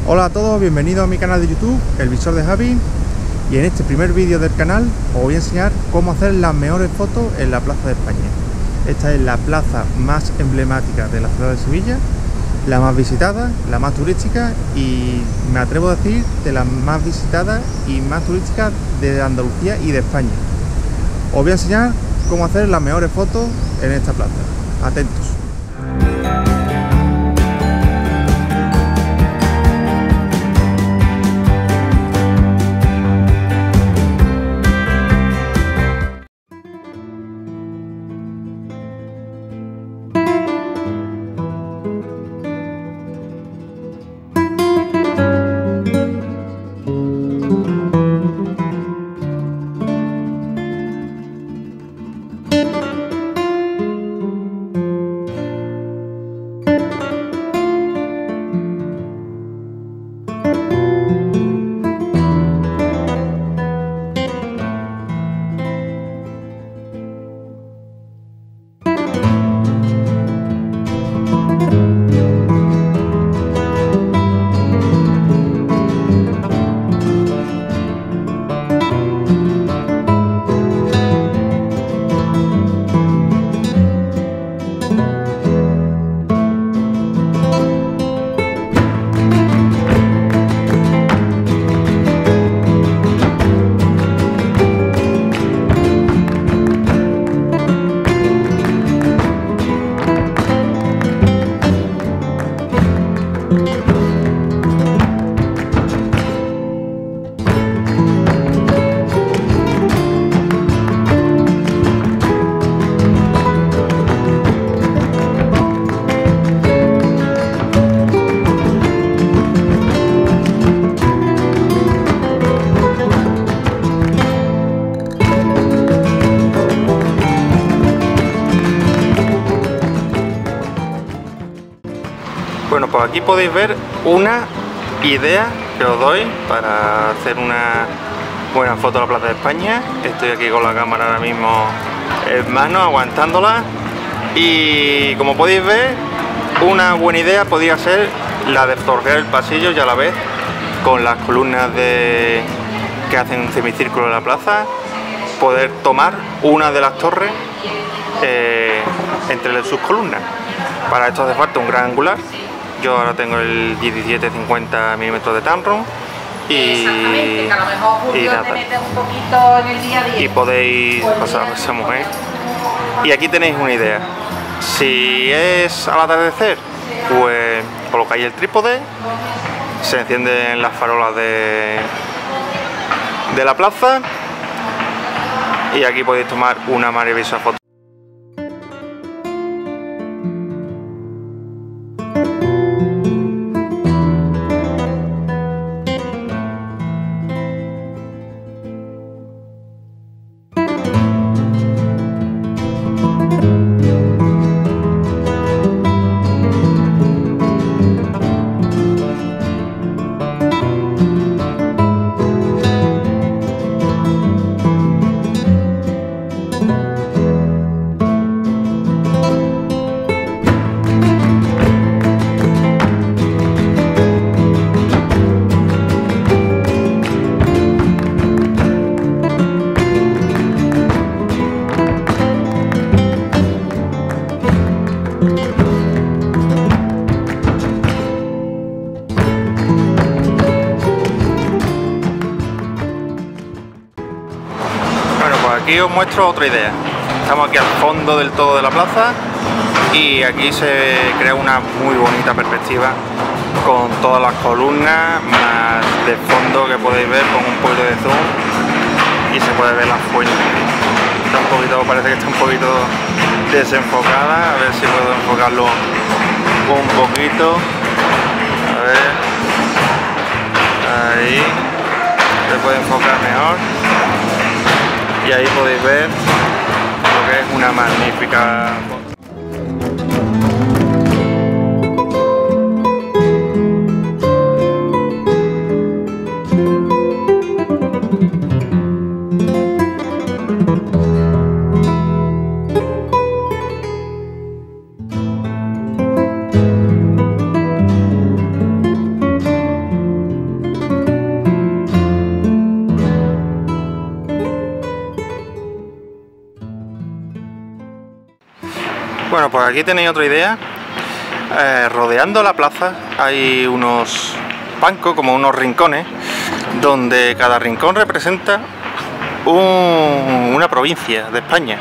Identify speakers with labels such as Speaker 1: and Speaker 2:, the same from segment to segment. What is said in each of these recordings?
Speaker 1: Hola a todos, bienvenidos a mi canal de YouTube, El Visor de Javi. Y en este primer vídeo del canal os voy a enseñar cómo hacer las mejores fotos en la Plaza de España. Esta es la plaza más emblemática de la ciudad de Sevilla, la más visitada, la más turística y me atrevo a decir de las más visitadas y más turísticas de Andalucía y de España. Os voy a enseñar cómo hacer las mejores fotos en esta plaza. Atentos. Bueno, pues aquí podéis ver una idea que os doy para hacer una buena foto de la Plaza de España. Estoy aquí con la cámara ahora mismo en mano, aguantándola. Y como podéis ver, una buena idea podría ser la de fotografiar el pasillo y a la vez con las columnas que hacen un semicírculo de la plaza, poder tomar una de las torres entre sus columnas. Para esto hace falta un gran angular. Yo ahora tengo el 17-50 mm de Tamron y
Speaker 2: que a lo mejor Julio te mete un poquito en el día a día.
Speaker 1: Y podéis pasar a esa mujer. Y aquí tenéis una idea. Si es al atardecer, pues colocáis el trípode, se encienden las farolas de la plaza y aquí podéis tomar una maravillosa foto. Aquí os muestro otra idea. Estamos aquí al fondo del todo de la plaza y aquí se crea una muy bonita perspectiva con todas las columnas, más de fondo que podéis ver con un poquito de zoom y se puede ver la fuente. Está un poquito, parece que está un poquito desenfocada, a ver si puedo enfocarlo un poquito. A ver, ahí se puede enfocar mejor. Y ahí podéis ver lo que es una magnífica foto. Bueno, pues aquí tenéis otra idea. Rodeando la plaza hay unos bancos, como unos rincones, donde cada rincón representa una provincia de España.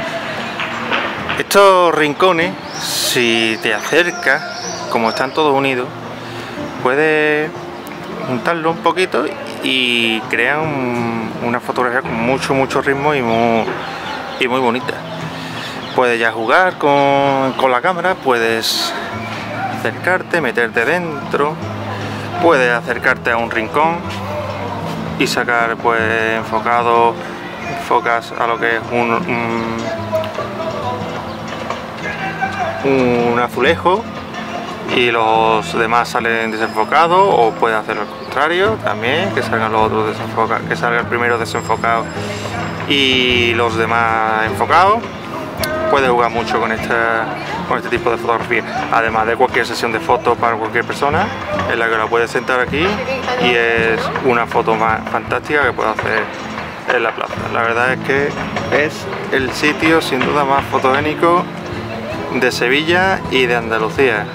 Speaker 1: Estos rincones, si te acercas, como están todos unidos, puedes juntarlo un poquito y crean una fotografía con mucho ritmo y muy bonita. Puedes ya jugar con la cámara, puedes acercarte, meterte dentro, puedes acercarte a un rincón y sacar, pues, enfocas a lo que es un azulejo y los demás salen desenfocados, o puedes hacer lo contrario también, que salgan los otros desenfocados, que salga el primero desenfocado y los demás enfocados. Puedes jugar mucho con este tipo de fotografía, además de cualquier sesión de fotos para cualquier persona, en la que la puedes sentar aquí y es una foto más fantástica que puedes hacer en la plaza. La verdad es que es el sitio sin duda más fotogénico de Sevilla y de Andalucía.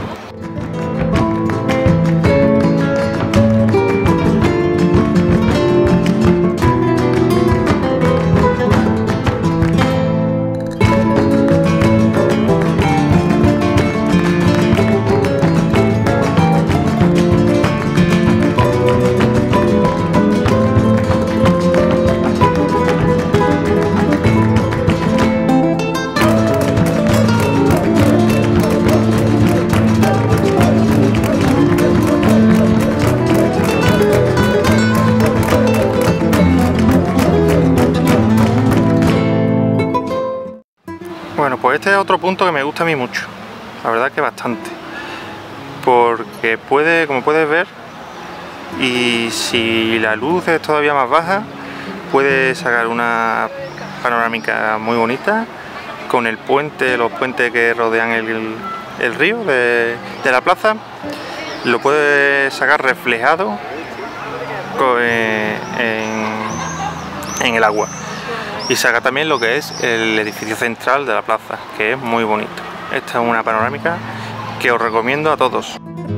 Speaker 1: Bueno, pues este es otro punto que me gusta a mí mucho, la verdad que bastante, porque como puedes ver, y si la luz es todavía más baja, puedes sacar una panorámica muy bonita con el puente, los puentes que rodean el río de la plaza. Lo puedes sacar reflejado en el agua. Y saca también lo que es el edificio central de la plaza, que es muy bonito. Esta es una panorámica que os recomiendo a todos.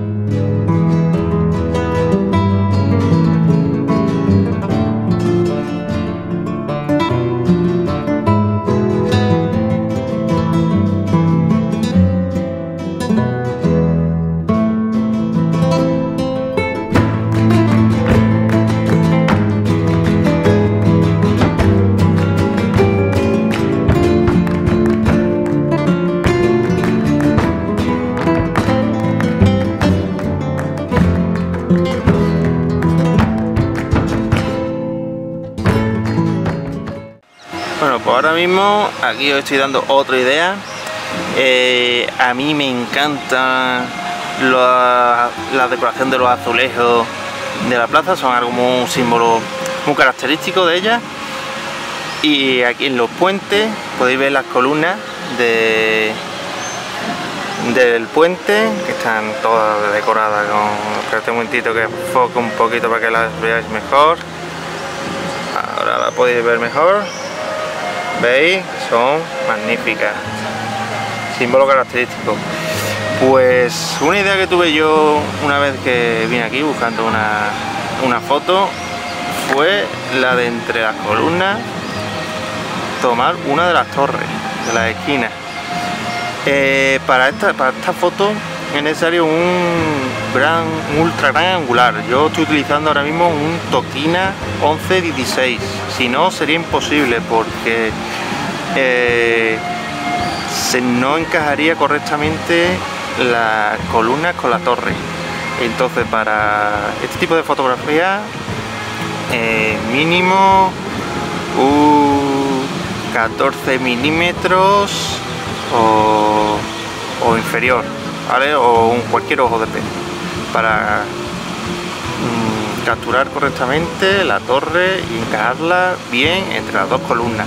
Speaker 1: Bueno, pues ahora mismo aquí os estoy dando otra idea. A mí me encanta la decoración de los azulejos de la plaza, son algo como un símbolo muy característico de ella. Y aquí en los puentes podéis ver las columnas del puente, que están todas decoradas con... Espérate un momentito que enfoque un poquito para que las veáis mejor. Ahora la podéis ver mejor. ¿Veis? Son magníficas. Símbolo característico. Pues una idea que tuve yo una vez que vine aquí buscando una foto fue la de, entre las columnas, tomar una de las torres de las esquinas. Para esta foto es necesario un ultra gran angular. Yo estoy utilizando ahora mismo un Tokina 11-16, si no sería imposible, porque no encajaría correctamente las columnas con la torre. Entonces, para este tipo de fotografía, mínimo 14 milímetros o inferior, ¿vale? O cualquier ojo de pez para capturar correctamente la torre y encajarla bien entre las dos columnas.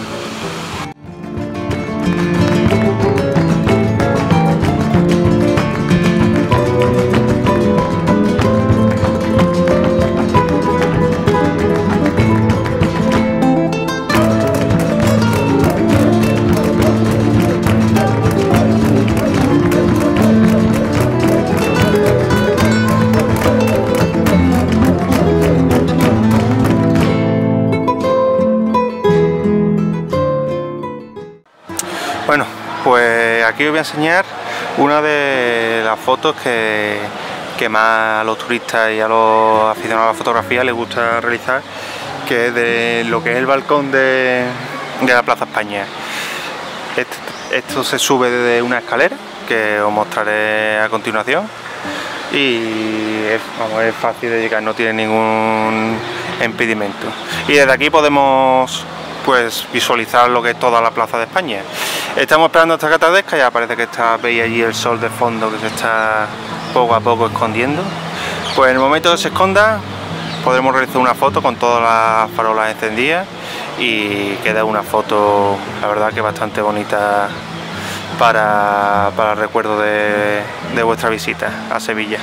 Speaker 1: aquí os voy a enseñar una de las fotos que más a los turistas y a los aficionados a la fotografía les gusta realizar, que es de lo que es el balcón de la Plaza España. Esto se sube desde una escalera que os mostraré a continuación y es fácil de llegar, no tiene ningún impedimento. Y desde aquí podemos pues visualizar lo que es toda la Plaza de España. Estamos esperando hasta que atardezca, ya parece que veis allí el sol de fondo que se está poco a poco escondiendo. Pues en el momento que se esconda podremos realizar una foto con todas las farolas encendidas y queda una foto, la verdad, que bastante bonita para el recuerdo de vuestra visita a Sevilla.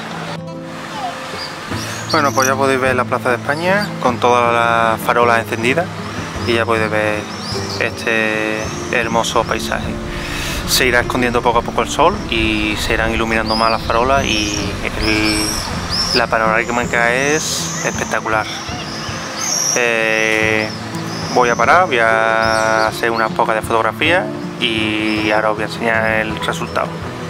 Speaker 1: Bueno, pues ya podéis ver la Plaza de España con todas las farolas encendidas y ya podéis ver este hermoso paisaje. Se irá escondiendo poco a poco el sol y se irán iluminando más las farolas y la panorámica es espectacular. Voy a parar, voy a hacer unas pocas de fotografías y ahora os voy a enseñar el resultado.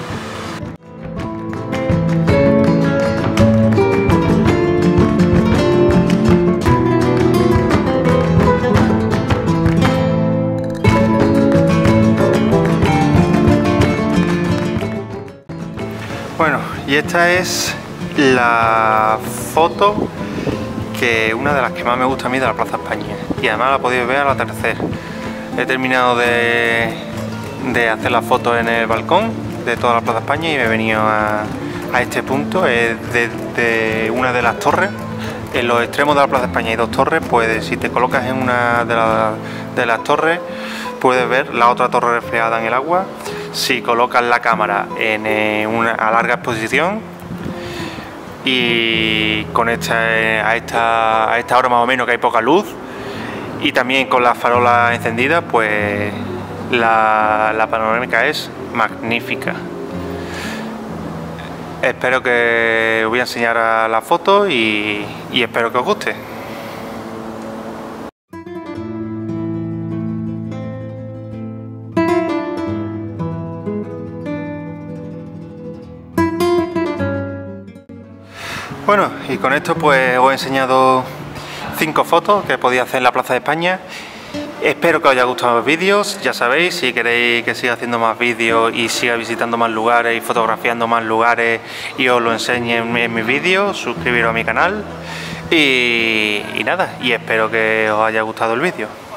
Speaker 1: Bueno, y esta es la foto una de las que más me gusta a mí de la Plaza España, y además la podéis ver al atardecer. He terminado de hacer la foto en el balcón de toda la Plaza España y me he venido a este punto. Es de una de las torres. En los extremos de la Plaza España hay dos torres, pues si te colocas en una de las torres puedes ver la otra torre reflejada en el agua. Si colocas la cámara a larga exposición y con a esta hora más o menos que hay poca luz y también con las farolas encendidas, pues la panorámica es magnífica. Espero que os voy a enseñar la foto y espero que os guste. Bueno, y con esto pues os he enseñado 5 fotos que podía hacer en la Plaza de España. Espero que os haya gustado los vídeos. Ya sabéis, si queréis que siga haciendo más vídeos y siga visitando más lugares y fotografiando más lugares y os lo enseñe en mis vídeos, suscribiros a mi canal y nada, y espero que os haya gustado el vídeo.